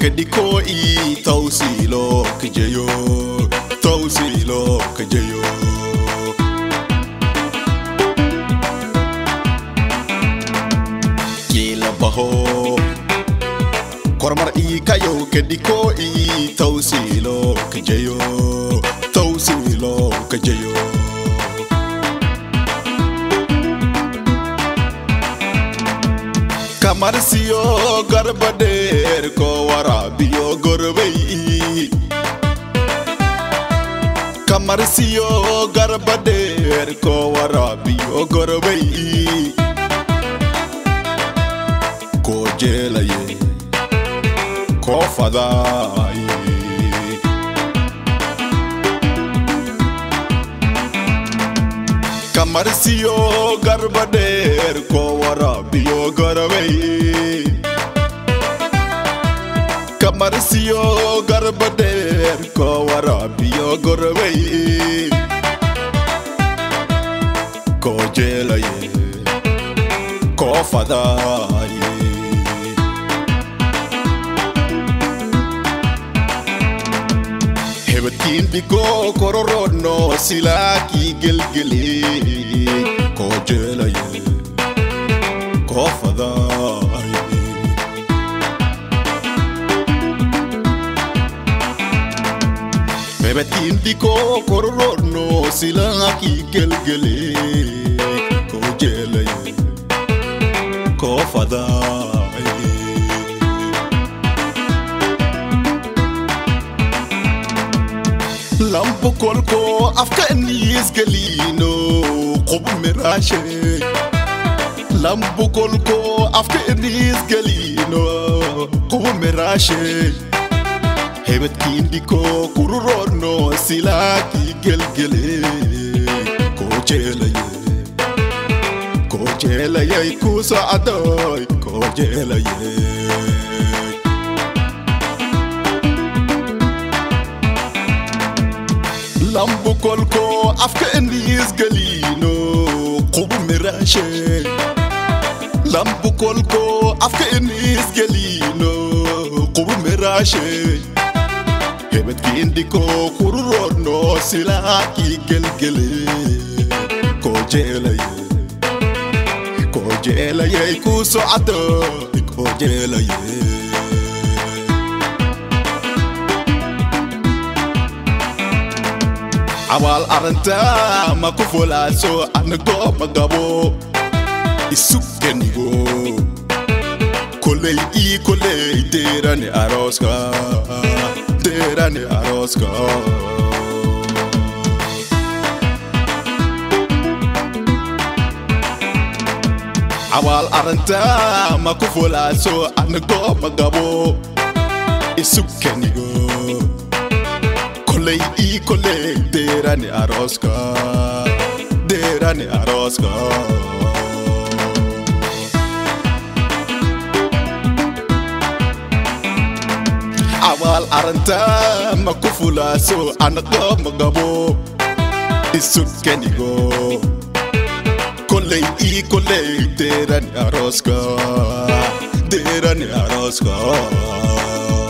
kediko i tausilo kejeyo tausilo kejeyo kila baho kormar i kayo kediko i tausilo kejeyo tausilo kejeyo Kamarsiyo garbader ko warabiyo gorbei Kamarsiyo garbader ko warabiyo gorbei Ko jelaye ko fadai Kamarsiyo garbader ko warabiyo gorbei Kamarsiyo garbader ko warabiyo gorbei Ko jelaye ko fadai Hebetin biko kororono silaki gelgeli Ko jelaye ko fadai Hebetin biko kororono silaki gelgeli Ko jelaye ko fadai Lampu kolko Afghanis galino qub mirashe Lampu kolko Afghanis galino qub mirashe Hebet kindiko kururono silaki gelgele Ko jelaye kusa adoy ko jelaye Lambu kolko Afghanis galino qub mirashe Lambu kolko Afghanis galino qub mirashe Hebet kindiko kururono silaki gelgele Ko jelaye kuso adoy ko jelaye Awal aranta makufula so anago magabo isukenigo Kolei derani aroska Awal aranta makufula so anago magabo isukenigo Kolei derani aroska Awal aranta makufula so anago magabo isukenigo Kolei derani aroska